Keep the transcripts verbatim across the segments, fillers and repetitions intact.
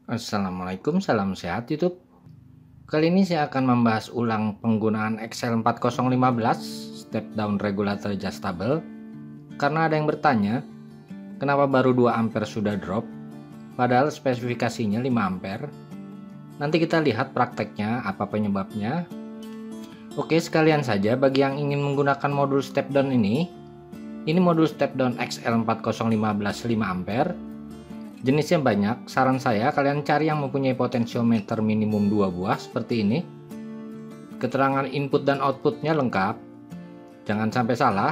Assalamualaikum, salam sehat YouTube. Kali ini saya akan membahas ulang penggunaan X L empat nol lima belas Step Down Regulator Adjustable. Karena ada yang bertanya, kenapa baru dua ampere sudah drop, padahal spesifikasinya lima ampere. Nanti kita lihat prakteknya, apa penyebabnya. Oke, sekalian saja bagi yang ingin menggunakan modul step down ini. Ini modul step down X L empat nol lima belas lima ampere. Jenisnya banyak, saran saya kalian cari yang mempunyai potensiometer minimum dua buah seperti ini. Keterangan input dan outputnya lengkap, jangan sampai salah.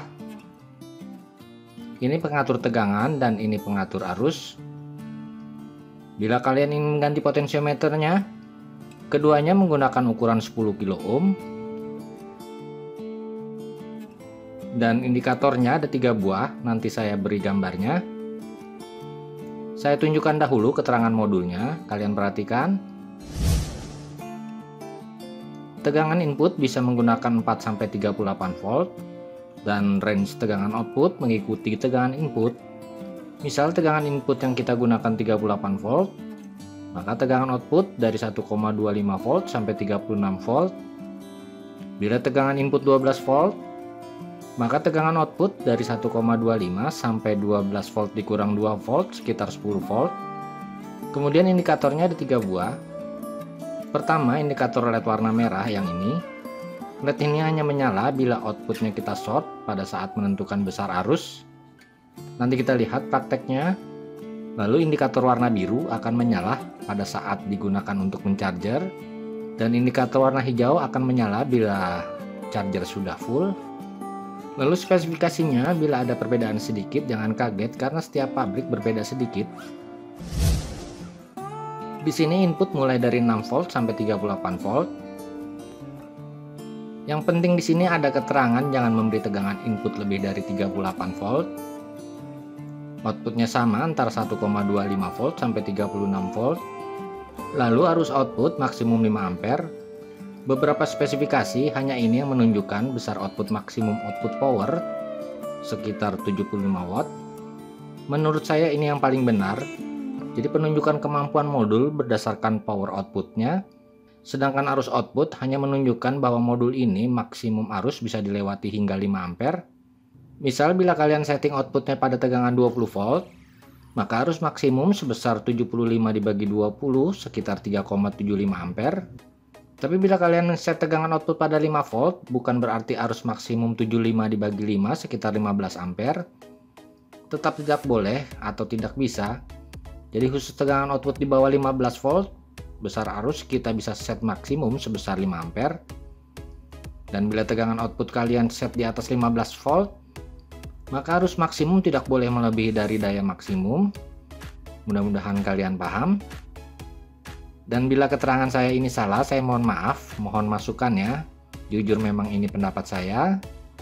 Ini pengatur tegangan dan ini pengatur arus. Bila kalian ingin mengganti potensiometernya, keduanya menggunakan ukuran sepuluh kilo ohm. Dan indikatornya ada tiga buah, nanti saya beri gambarnya. Saya tunjukkan dahulu keterangan modulnya, kalian perhatikan. Tegangan input bisa menggunakan empat sampai tiga puluh delapan volt dan range tegangan output mengikuti tegangan input. Misal tegangan input yang kita gunakan tiga puluh delapan volt, maka tegangan output dari satu koma dua lima volt sampai tiga puluh enam volt. Bila tegangan input dua belas volt, maka tegangan output dari satu koma dua lima sampai dua belas volt dikurang dua volt sekitar sepuluh volt. Kemudian indikatornya ada tiga buah. Pertama, indikator L E D warna merah yang ini. L E D ini hanya menyala bila outputnya kita short pada saat menentukan besar arus. Nanti kita lihat prakteknya. Lalu indikator warna biru akan menyala pada saat digunakan untuk mencharger. Dan indikator warna hijau akan menyala bila charger sudah full. Lalu spesifikasinya, bila ada perbedaan sedikit jangan kaget karena setiap pabrik berbeda sedikit. Di sini input mulai dari enam volt sampai tiga puluh delapan volt. Yang penting di sini ada keterangan jangan memberi tegangan input lebih dari tiga puluh delapan volt. Outputnya sama antara satu koma dua lima volt sampai tiga puluh enam volt. Lalu arus output maksimum lima ampere. Beberapa spesifikasi hanya ini yang menunjukkan besar output maksimum output power sekitar tujuh puluh lima watt. Menurut saya ini yang paling benar. Jadi penunjukan kemampuan modul berdasarkan power outputnya. Sedangkan arus output hanya menunjukkan bahwa modul ini maksimum arus bisa dilewati hingga lima ampere. Misal bila kalian setting outputnya pada tegangan dua puluh volt, maka arus maksimum sebesar tujuh puluh lima dibagi dua puluh sekitar tiga koma tujuh lima ampere. Tapi bila kalian set tegangan output pada lima volt, bukan berarti arus maksimum tujuh puluh lima dibagi lima sekitar lima belas ampere. Tetap tidak boleh atau tidak bisa. Jadi khusus tegangan output di bawah lima belas volt, besar arus kita bisa set maksimum sebesar lima ampere. Dan bila tegangan output kalian set di atas lima belas volt, maka arus maksimum tidak boleh melebihi dari daya maksimum. Mudah-mudahan kalian paham. Dan bila keterangan saya ini salah, saya mohon maaf, mohon masukan ya. Jujur memang ini pendapat saya.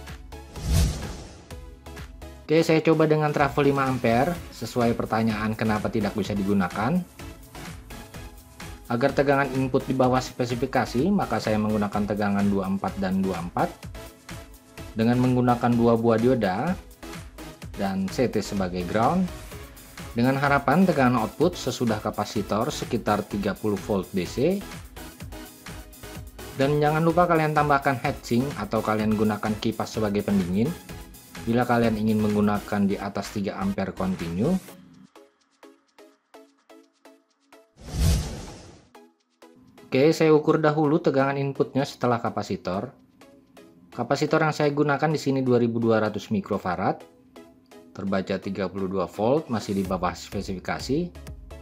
Oke, saya coba dengan trafo lima ampere, sesuai pertanyaan kenapa tidak bisa digunakan. Agar tegangan input di bawah spesifikasi, maka saya menggunakan tegangan dua puluh empat dan dua puluh empat. Dengan menggunakan dua buah dioda, dan C T sebagai ground. Dengan harapan tegangan output sesudah kapasitor sekitar tiga puluh volt D C. Dan jangan lupa kalian tambahkan heatsink atau kalian gunakan kipas sebagai pendingin bila kalian ingin menggunakan di atas tiga ampere continue. Oke, saya ukur dahulu tegangan inputnya setelah kapasitor. Kapasitor yang saya gunakan di sini dua ribu dua ratus mikrofarad. Terbaca tiga puluh dua volt, masih di bawah spesifikasi.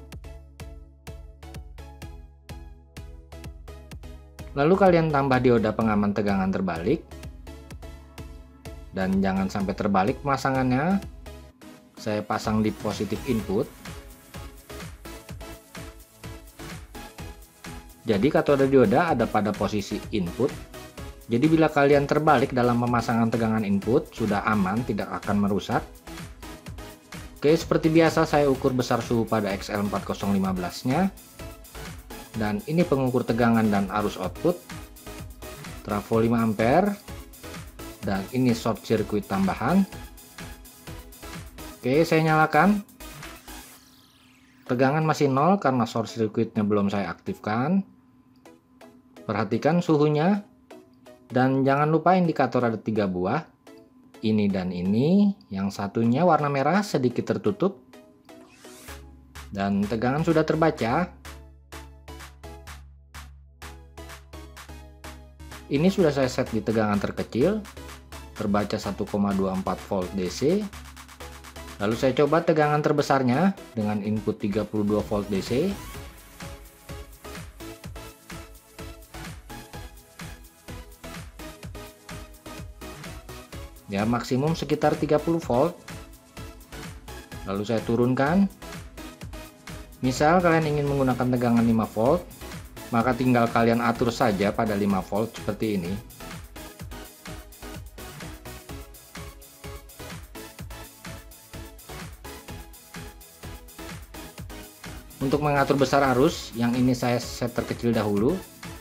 Lalu kalian tambah dioda pengaman tegangan terbalik. Dan jangan sampai terbalik pemasangannya. Saya pasang di positif input. Jadi katoda dioda ada pada posisi input. Jadi bila kalian terbalik dalam pemasangan tegangan input, sudah aman, tidak akan merusak. Oke, seperti biasa saya ukur besar suhu pada X L empat nol lima belas nya. Dan ini pengukur tegangan dan arus output. Trafo lima ampere. Dan ini short circuit tambahan. Oke, saya nyalakan. Tegangan masih nol karena short circuitnya belum saya aktifkan. Perhatikan suhunya. Dan jangan lupa indikator ada tiga buah. Ini dan ini. Yang satunya warna merah sedikit tertutup. Dan tegangan sudah terbaca. Ini sudah saya set di tegangan terkecil. Terbaca satu koma dua empat volt D C. Lalu saya coba tegangan terbesarnya dengan input tiga puluh dua volt D C. Ya, maksimum sekitar tiga puluh volt. Lalu saya turunkan. Misal kalian ingin menggunakan tegangan lima volt, maka tinggal kalian atur saja pada lima volt seperti ini. Untuk mengatur besar arus, yang ini saya set terkecil dahulu.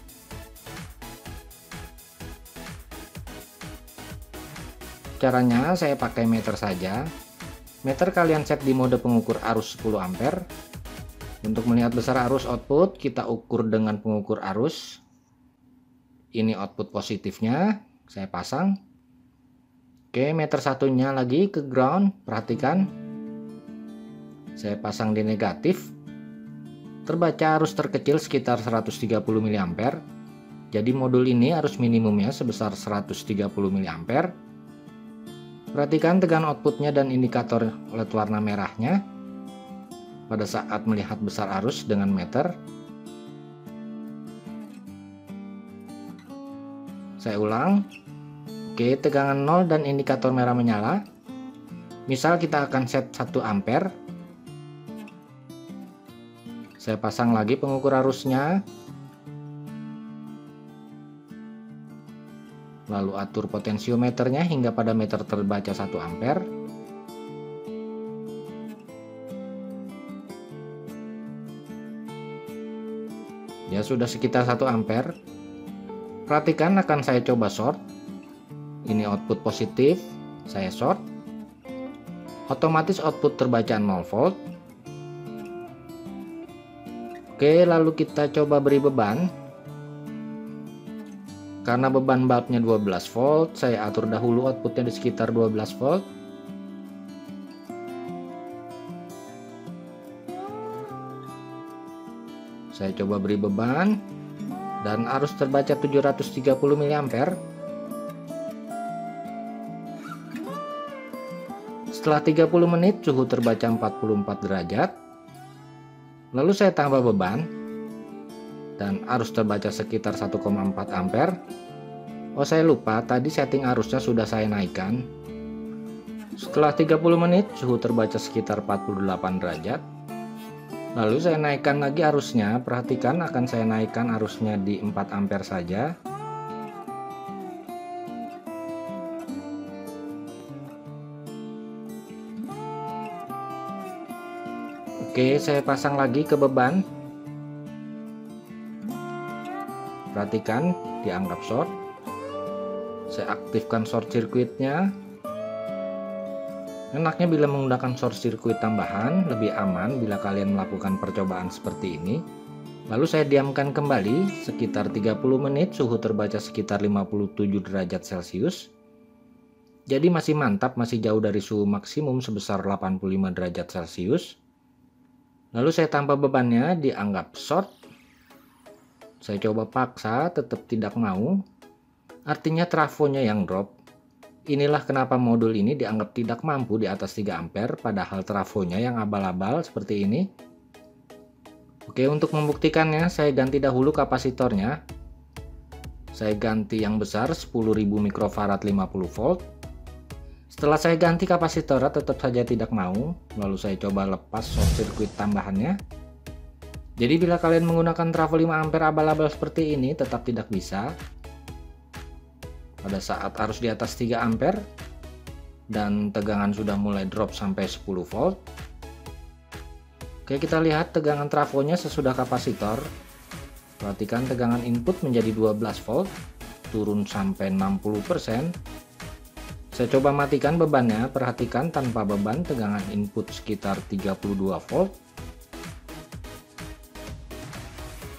Caranya saya pakai meter saja. Meter kalian set di mode pengukur arus sepuluh ampere. Untuk melihat besar arus output, kita ukur dengan pengukur arus. Ini output positifnya, saya pasang. Oke, meter satunya lagi ke ground, perhatikan. Saya pasang di negatif. Terbaca arus terkecil sekitar seratus tiga puluh mili ampere. Jadi modul ini arus minimumnya sebesar seratus tiga puluh mili ampere. Perhatikan tegangan outputnya dan indikator L E D warna merahnya pada saat melihat besar arus dengan meter. Saya ulang. Oke, tegangan nol dan indikator merah menyala. Misal kita akan set satu ampere. Saya pasang lagi pengukur arusnya. Lalu atur potensiometernya hingga pada meter terbaca satu ampere. Ya, sudah sekitar satu ampere. Perhatikan, akan saya coba short. Ini output positif, saya short. Otomatis output terbaca nol volt. Oke, lalu kita coba beri beban. Karena beban bulbnya dua belas volt, saya atur dahulu outputnya di sekitar dua belas volt. Saya coba beri beban dan arus terbaca tujuh ratus tiga puluh mili ampere. Setelah tiga puluh menit, suhu terbaca empat puluh empat derajat. Lalu saya tambah beban dan arus terbaca sekitar satu koma empat ampere. Oh, saya lupa, tadi setting arusnya sudah saya naikkan. Setelah tiga puluh menit, suhu terbaca sekitar empat puluh delapan derajat. Lalu saya naikkan lagi arusnya. Perhatikan, akan saya naikkan arusnya di empat ampere saja. Oke, saya pasang lagi ke beban. Perhatikan, dianggap short. Saya aktifkan short circuitnya. Enaknya bila menggunakan short circuit tambahan, lebih aman bila kalian melakukan percobaan seperti ini. Lalu saya diamkan kembali sekitar tiga puluh menit, suhu terbaca sekitar lima puluh tujuh derajat Celcius. Jadi masih mantap, masih jauh dari suhu maksimum sebesar delapan puluh lima derajat Celcius. Lalu saya tambah bebannya, dianggap short. Saya coba paksa, tetap tidak mau. Artinya trafonya yang drop. Inilah kenapa modul ini dianggap tidak mampu di atas tiga ampere, padahal trafonya yang abal-abal seperti ini. Oke, untuk membuktikannya, saya ganti dahulu kapasitornya. Saya ganti yang besar sepuluh ribu mikrofarad lima puluh volt. Setelah saya ganti kapasitornya tetap saja tidak mau, lalu saya coba lepas short circuit tambahannya. Jadi bila kalian menggunakan trafo lima ampere abal-abal seperti ini tetap tidak bisa. Pada saat arus di atas tiga ampere dan tegangan sudah mulai drop sampai sepuluh volt. Oke, kita lihat tegangan trafonya sesudah kapasitor. Perhatikan tegangan input menjadi dua belas volt, turun sampai enam puluh persen. Saya coba matikan bebannya, perhatikan tanpa beban tegangan input sekitar tiga puluh dua volt.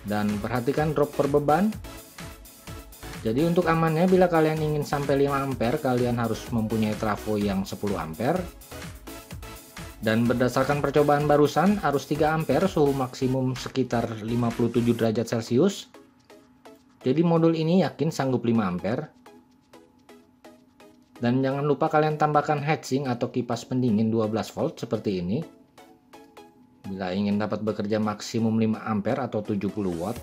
Dan perhatikan drop per beban. Jadi untuk amannya, bila kalian ingin sampai lima ampere, kalian harus mempunyai trafo yang sepuluh ampere. Dan berdasarkan percobaan barusan, arus tiga ampere, suhu maksimum sekitar lima puluh tujuh derajat Celcius. Jadi modul ini yakin sanggup lima ampere. Dan jangan lupa kalian tambahkan heatsink atau kipas pendingin dua belas volt seperti ini. Bila ingin dapat bekerja maksimum lima ampere atau tujuh puluh watt.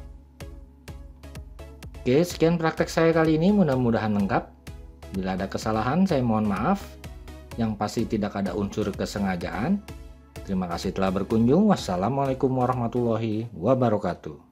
Oke, sekian praktek saya kali ini, mudah-mudahan lengkap. Bila ada kesalahan, saya mohon maaf. Yang pasti tidak ada unsur kesengajaan. Terima kasih telah berkunjung. Wassalamualaikum warahmatullahi wabarakatuh.